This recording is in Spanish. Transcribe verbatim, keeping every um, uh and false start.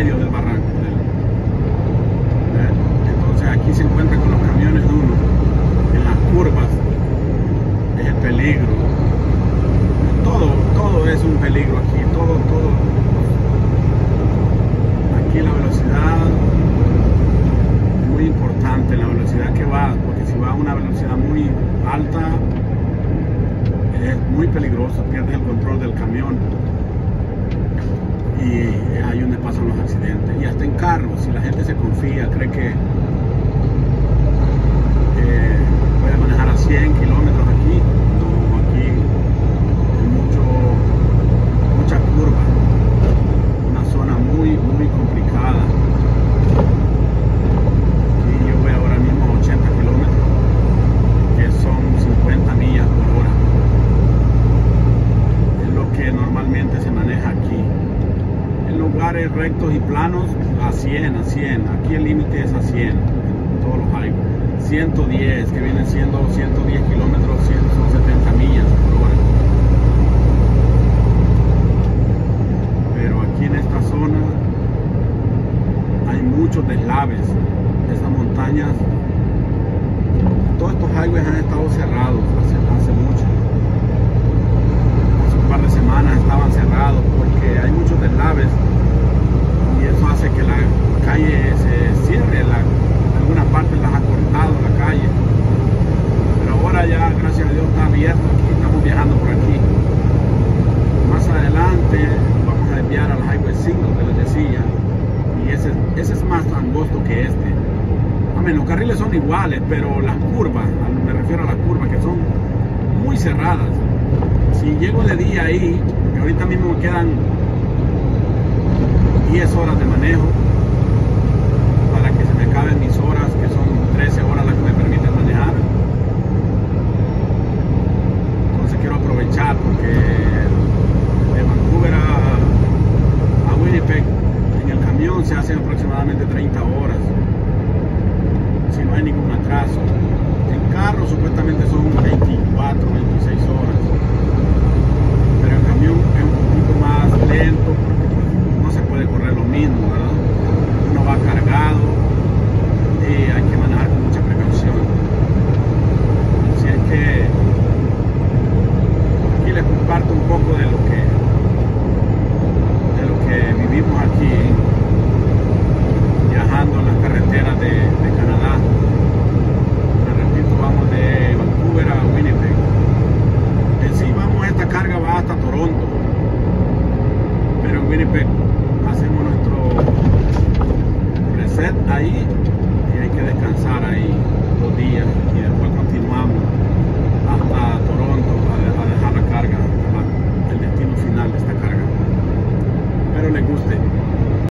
medio del barranco. ¿Eh? Entonces aquí se encuentra con los camiones uno en las curvas, es el peligro. Todo, todo es un peligro aquí, todo, todo. Aquí la velocidad es muy importante, la velocidad que va, porque si va a una velocidad muy alta es muy peligroso, pierdes el control del camión y es ahí donde pasan los accidentes. Y hasta en carros, si la gente se confía, cree que eh, puede manejar a cien kilómetros aquí, no, aquí hay mucho, mucha curva, una zona muy, muy complicada. Aquí yo voy ahora mismo a ochenta kilómetros, que son cincuenta millas por hora. Es lo que normalmente se maneja aquí. En lugares rectos y planos a cien, a cien. Aquí el límite es a cien en todos los highways. ciento diez, que vienen siendo ciento diez kilómetros, son setenta millas por hora. Pero aquí en esta zona hay muchos deslaves. Estas montañas, todos estos highways han estado cerrados hace, hace mucho. Hace un par de semanas estaban cerrados porque hay muchos deslaves y eso hace que la calle se cierre. La, algunas partes las ha cortado la calle, pero ahora ya gracias a Dios está abierto. Aquí estamos viajando por aquí. Más adelante vamos a desviar al highway cinco que les decía, y ese, ese es más angosto que este. A menos los carriles son iguales, pero las curvas, me refiero a las curvas que son muy cerradas. Si llego de día ahí, porque ahorita mismo me quedan diez horas de manejo para que se me acaben mis horas, que son trece horas las que me permiten manejar. Entonces quiero aprovechar, porque de Vancouver a, a Winnipeg en el camión se hacen aproximadamente treinta horas, si no hay ningún atraso. En carro supuestamente son veinticuatro, veintiséis horas, pero el camión es un poquito más lento porque pues, no se puede correr lo mismo, ¿verdad? Uno va cargado y hay que manejar con mucha precaución. Así es que aquí les comparto un poco de lo que de lo que vivimos aquí viajando en las carreteras de, de Canadá. Les repito, vamos de Vancouver a Winnipeg. En sí vamos, esta carga va hasta Toronto, pero en Winnipeg hacemos nuestro reset ahí